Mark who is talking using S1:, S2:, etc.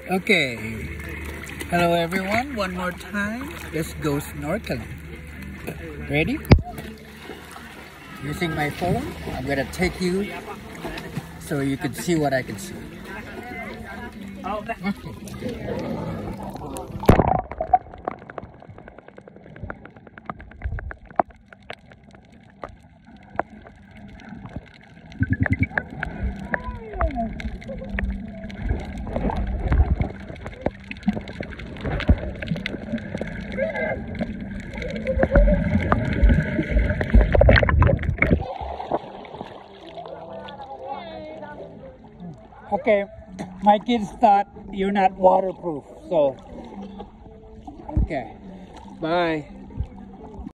S1: Okay, hello everyone, one more time, let's go snorkeling. Ready? Using my phone, I'm gonna take you so you can see what I can see. Okay, my kids thought you're not waterproof, so okay, bye.